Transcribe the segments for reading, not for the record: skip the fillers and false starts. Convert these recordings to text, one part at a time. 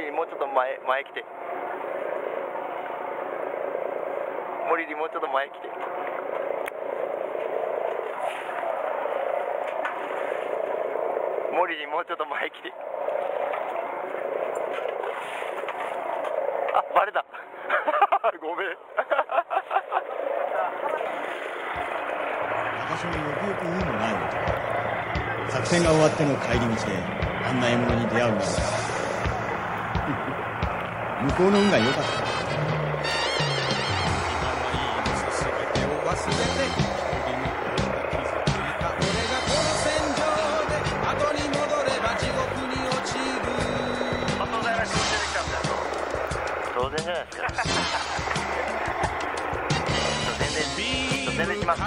リーもうちょっと前来て。モリリーもうちょっと前来て。モリリーもうちょっと前来て。あ、バレた。ごめん。 私もよくよく運のない男。作戦が終わっての帰り道であんな獲物に出会うのです向こうの運が良かった。 当然じゃないですか。全然しますから。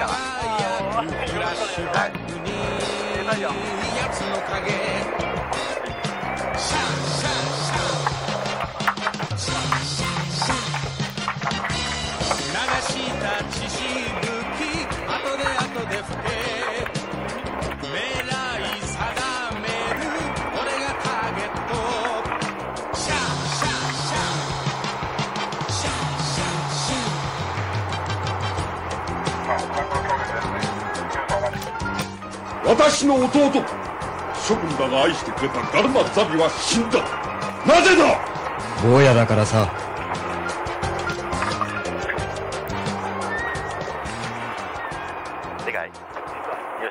私の弟諸君らが愛してくれたガルマ・ザビは死んだ。なぜだ。 坊やだからさ。 でかい。よし。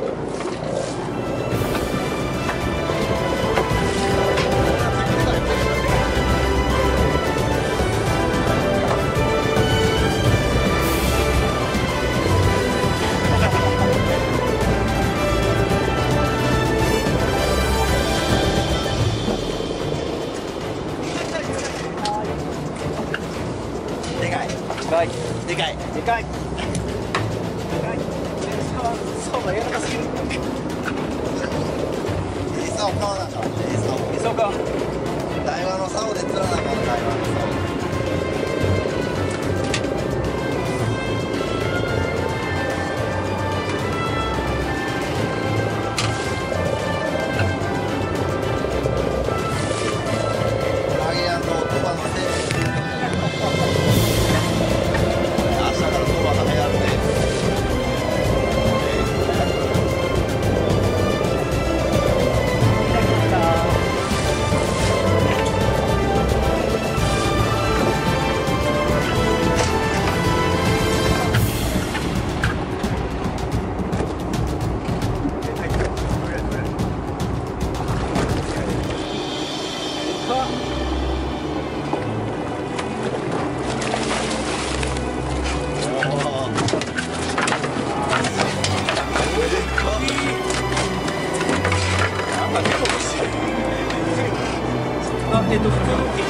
でかい。そうだ、やらかすぎる。餌を買わなかった。餌を買う。台湾の竿で釣らなかった。台湾の竿。普通の